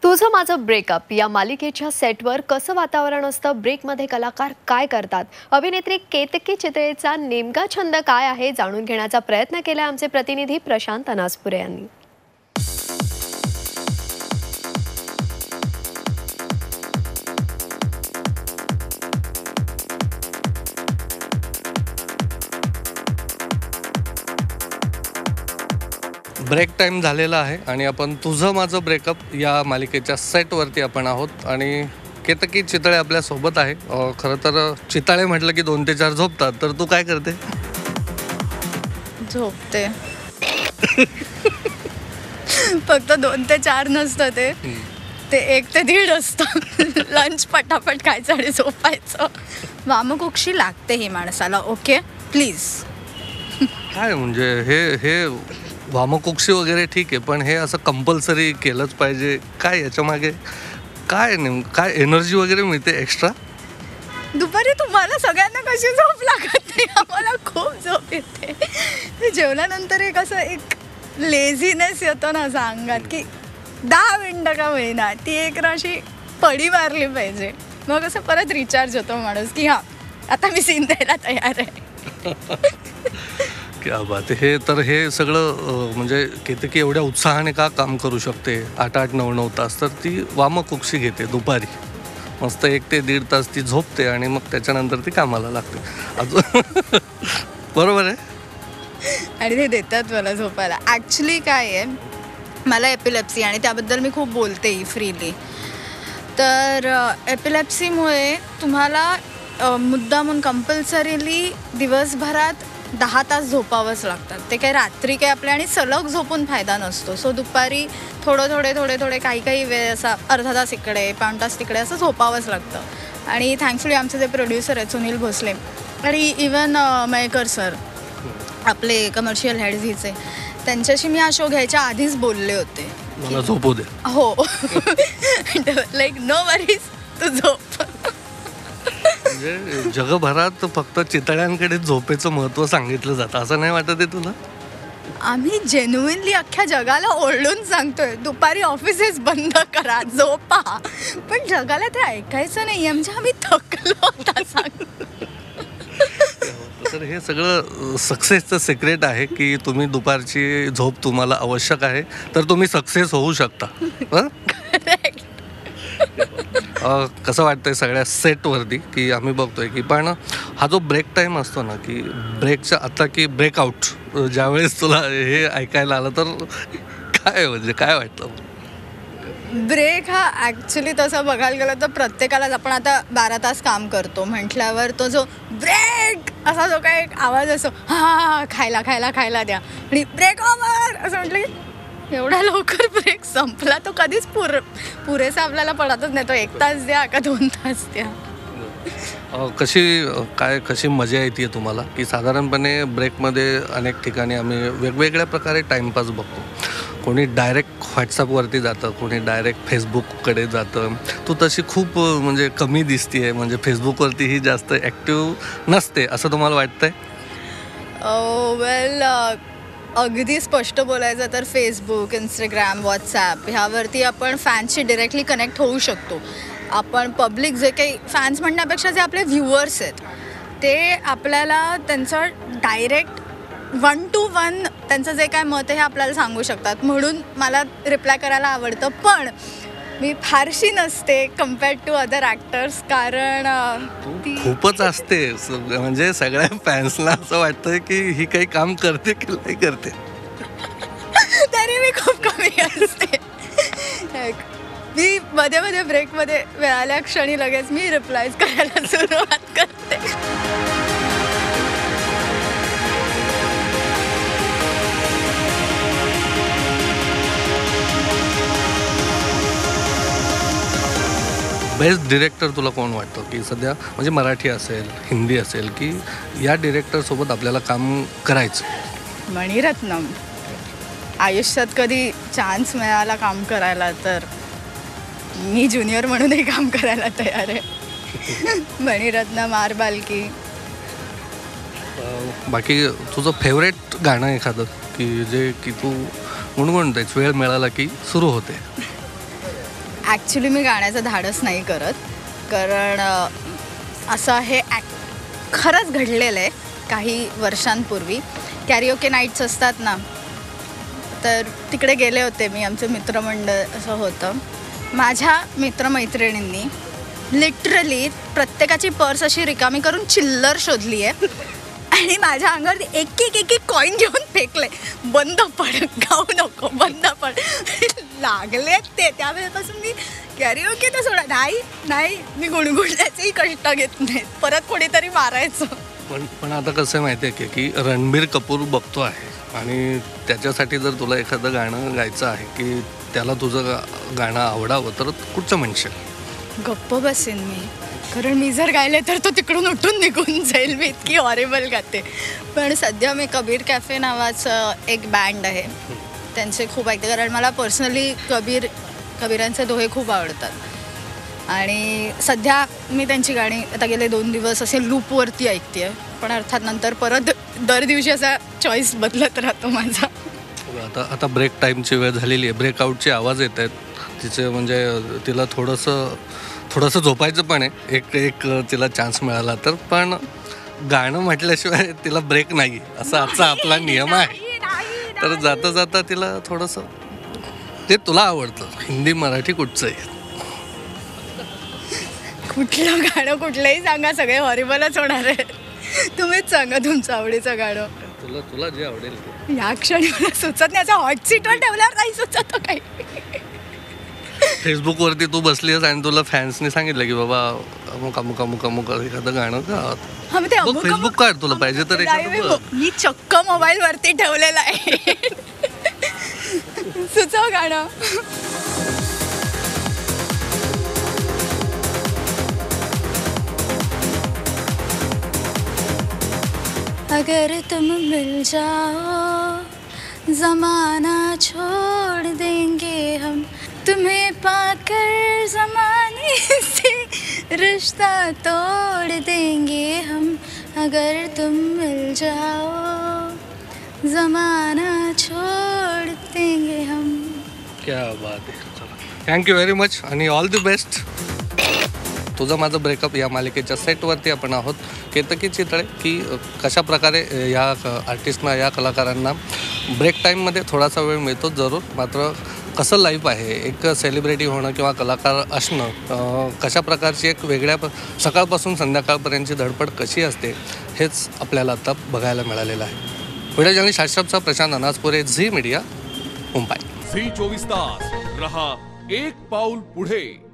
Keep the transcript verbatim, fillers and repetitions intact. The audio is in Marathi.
तुझं माझं ब्रेकअप या मालिकेच्या सेटवर कसं वातावरण असतं, ब्रेकमध्ये कलाकार काय करतात, अभिनेत्री केतकी चितळेचा नेमका छंद काय आहे जाणून घेण्याचा प्रयत्न केला आमचे प्रतिनिधी प्रशांत अनासपुरे यांनी. ब्रेक टाईम झालेला आहे आणि आपण तुझं माझं ब्रेकअप या मालिकेच्या सेटवरती आपण आहोत आणि केतकी चितळे आपल्यासोबत आहे. खरं तर चितळे म्हटलं की दोन ते चार झोपतात, तर तू काय करते? झोपते. फक्त दोन ते चार नसतं, ते ते एक ते दीड असतं. लंच पटापट खायचं आणि झोपायचं. वामकुक्षी लागते ही माणसाला. Okay please. काय म्हणजे हे हे वामकुक्षी वगैरे ठीक आहे, पण हे असं कंपल्सरी केलंच पाहिजे काय? याच्या मागे काय नेम काय एनर्जी वगैरे मिळते एक्स्ट्रा? दुपारी तुम्हाला सगळ्यांना कशी झोप लागत नाही, आम्हाला खूप झोप येते. जेवल्यानंतर एक असं एक लेझीनेस येतो ना असं अंगात, की दहा मिनटं का होईना ती एक अशी पडी मारली पाहिजे, मग असं परत रिचार्ज होतो माणूस की हां आता मी सीन द्यायला तयार आहे. क्या बात आहे. हे तर हे सगळं म्हणजे केतकी एवढ्या उत्साहाने का काम करू शकते आठ आठ नऊ नऊ तास? तर ती वामकुक्षी घेते दुपारी, मस्त एक ते दीड तास ती झोपते आणि मग त्याच्यानंतर ती कामाला लागते. अजून बरोबर आहे. आणि ते देतात मला झोपायला. ॲक्च्युली काय आहे, मला एपिलेप्सी आणि त्याबद्दल मी खूप बोलते फ्रीली. तर एपिलेप्सीमुळे तुम्हाला मुद्दामून कंपल्सरीली दिवसभरात दहा तास झोपावंच लागतात. ते काही रात्री काही आपल्या आणि सलग झोपून फायदा नसतो. सो दुपारी थोडं थोडे थोडे थोडे काही काही वेळ असा अर्धा तास इकडे पाऊण तास तिकडे असं झोपावंच लागतं. आणि थँक्सफुली आमचे जे प्रोड्युसर आहेत सुनील भोसले आणि इवन मयेकर सर आपले कमर्शियल हेड झीचे, त्यांच्याशी मी हा शो घ्यायच्या आधीच बोलले होते, मला झोपू दे. हो. लाईक नो वरीज, तू झोप. म्हणजे जगभरात फक्त चितळ्यांकडे झोपेचं महत्त्व सांगितलं जातं, असं नाही वाटत आहे तुला? आम्ही जेन्युइनली अख्ख्या जगाला ओरडून सांगतोय दुपारी ऑफिसेस बंद करा, झोपा, पण जगाला ते ऐकायचं नाही. म्हणजे आम्ही थकलो होता सांग. तर हे सगळं सक्सेसचं सिक्रेट आहे की तुम्ही दुपारची झोप तुम्हाला आवश्यक आहे, तर तुम्ही सक्सेस होऊ शकता. कसं वाटतंय सगळ्या सेटवरती की आम्ही बघतोय की पण हा जो ब्रेक टाईम असतो ना, की ब्रेकच्या आता की ब्रेकआउट ज्यावेळेस तुला हे ऐकायला आलं तर काय म्हणजे काय वाटतं? ब्रेक हा ॲक्च्युली तसं बघायला गेलं तर प्रत्येकालाच, आपण आता बारा तास काम करतो म्हटल्यावर तो जो ब्रेक असा जो काय एक आवाज असतो, हा खायला खायला खायला द्या आणि ब्रेक ओव्हर असं म्हटलं की एवढा लवकर ब्रेक संपला तो कधीच पुर पुरेसा आपल्याला पडतच नाही. तो एक तास द्या का दोन तास द्या. कशी काय कशी मजा येते तुम्हाला? की साधारणपणे ब्रेकमध्ये अनेक ठिकाणी आम्ही वेगवेगळ्या प्रकारे टाईमपास बघतो. कोणी डायरेक्ट व्हॉट्सअपवरती जातं, कोणी डायरेक्ट फेसबुककडे जातं. तू तशी खूप म्हणजे कमी दिसते आहे, म्हणजे फेसबुकवरतीही जास्त ॲक्टिव्ह नसते असं तुम्हाला वाटतंय? वेल अगदी स्पष्ट बोलायचं तर फेसबुक, इंस्टाग्राम, व्हॉट्सॲप ह्यावरती आपण फॅन्सशी डिरेक्टली कनेक्ट होऊ शकतो. आपण पब्लिक जे काही फॅन्स म्हणण्यापेक्षा जे आपले व्ह्युअर्स आहेत ते आपल्याला त्यांचं डायरेक्ट वन टू वन त्यांचं जे काय मत आहे हे आपल्याला सांगू शकतात. म्हणून मला रिप्लाय करायला आवडतं, पण मी फारशी नसते कम्पेअर्ड टू अदर ॲक्टर्स, कारण खूपच असते. म्हणजे सगळ्या फॅन्सला असं वाटतं की ही काही काम करते की नाही करते. तरी मी खूप कमी असते. मी मध्ये मध्ये ब्रेकमध्ये मिळाल्या क्षणी लगेच मी रिप्लायज करायला सुरुवात करते. बेस्ट डिरेक्टर तुला कोण वाटतं की सध्या, म्हणजे मराठी असेल हिंदी असेल, की या डिरेक्टरसोबत आपल्याला काम करायचं? मणिरत्नम. आयुष्यात कधी चान्स मिळाला काम करायला तर मी ज्युनियर म्हणूनही काम करायला तयार आहे. मणिरत्नम, आर बाल्की. बाकी तुझं फेवरेट गाणं एखादं की जे की तू गुणगुणतेच वेळ मिळाला की सुरू होते? ॲक्च्युली मी गाण्याचं धाडस नाही करत, कारण अ, असं हे ॲक खरंच घडलेलं आहे काही वर्षांपूर्वी. कॅरिओके नाईट्स असतात ना, तर तिकडे गेले होते मी, आमचं मित्रमंडळ असं होतं. माझ्या मित्रमैत्रिणींनी लिटरली प्रत्येकाची पर्स अशी रिकामी करून चिल्लर शोधली आहे आणि माझ्या अंगावर एक एक एक एक कॉईन घेऊन फेकले. बंद पड, गाऊ नको, बंद पड. लागले ते. त्यावेळेपासून मी कॅरिओके तर सोडा नाही नाही मी गुणगुणण्याचेही कष्ट घेत नाही. परत कोणीतरी मारायचं. पण पण आता कसं आहे माहिती आहे की रणबीर कपूर बघतो आहे आणि त्याच्यासाठी जर तुला एखादं गाणं गायचं आहे की त्याला तुझं गा गाणं आवडावं तर कुठचं म्हणशील? गप्प बसेन मी, कारण मी जर गायले तर तो तिकडून उठून निघून जाईल. मी इतकी हॉरेबल गाते. पण सध्या मी कबीर कॅफे नावाचं एक बँड आहे, त्यांचे खूप ऐकते, कारण मला पर्सनली कबीर कबीरांचे दोहे खूप आवडतात आणि सध्या मी त्यांची गाणी आता गेले दोन दिवस असे लूपवरती ऐकते आहे. पण अर्थात नंतर परत दर दिवशी असा चॉईस बदलत राहतो माझा. आता आता ब्रेक टाईमची वेळ झालेली आहे. ब्रेकआउटचे आवाज येत आहेत तिचे, म्हणजे तिला थोडंसं थोडंसं झोपायचं पण आहे. एक एक तिला चान्स मिळाला तर, पण गाणं म्हटल्याशिवाय तिला ब्रेक नाही असा आजचा आपला नियम आहे. तर जाता जाता तिला थोडंसं ते तुला आवडतं हिंदी मराठी कुठचं आहे? कुठलं गाणं कुठलंही सांगा, सगळे हॉरिबलच होणार आहे. तुम्हीच सांगा तुमचं आवडीचं गाणं. तुला तुला जे आवडेल ते. या क्षणी मला सुचत नाही. असं हॉट सीटवर ठेवल्यावर नाही सुचत काही. फेसबुकवरती तू बसली आहेस आणि तुला फॅन्सनी सांगितलं की बाबा अमुक अमुक अमुक अमुक एखादं गाणं का हा, मग ते बघ, अमुक- फेसबुक काढ, तुला पाहिजे तर नाही, एखादं मी- बघ. मी चक्क मोबाईल वरती ठेवलेला आहे. सुचव गाणं. अगर तुम मिल जाओ जमाना छोड़ देंगे हम, तुम्हें पाकर जमाने से रिश्ता तोड़ देंगे हम. अगर तुम मिल जाओ जमाना छोड़ देंगे हम. क्या बात आहे. चला, थँक्यू व्हेरी मच आणि ऑल दी बेस्ट. तुझं माझं ब्रेकअप या मालिकेच्या सेटवरती आपण आहोत. केतकी चितळे की कशा प्रकारे या आर्टिस्टना, या कलाकारांना ब्रेक टाईममध्ये थोडासा वेळ मिळतो जरूर, मात्र कसं लाईफ आहे एक सेलिब्रिटी होणं किंवा कलाकार असणं, कशा प्रकारची एक वेगळ्या प सकाळपासून संध्याकाळपर्यंतची धडपड कशी असते हेच आपल्याला आता बघायला मिळालेलं आहे. व्हिडिओ जर्नलिस्ट शाश्रफचा प्रशांत अनासपुरे, झी मीडिया, मुंबई. झी चोवीस तास रहा एक पाऊल पुढे.